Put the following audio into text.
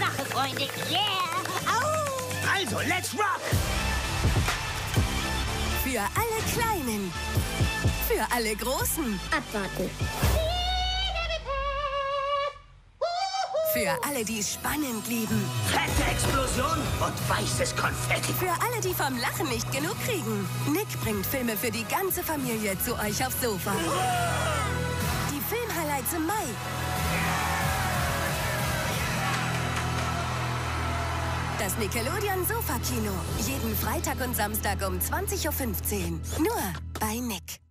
Sache, Freunde. Yeah! Au! Also, let's rock! Für alle Kleinen. Für alle Großen. Abwarten. Für alle, die es spannend lieben. Fette Explosion und weißes Konfetti. Für alle, die vom Lachen nicht genug kriegen. Nick bringt Filme für die ganze Familie zu euch aufs Sofa. Die Filmhighlights im Mai. Das Nickelodeon Sofa Kino. Jeden Freitag und Samstag um 20:15 Uhr. Nur bei Nick.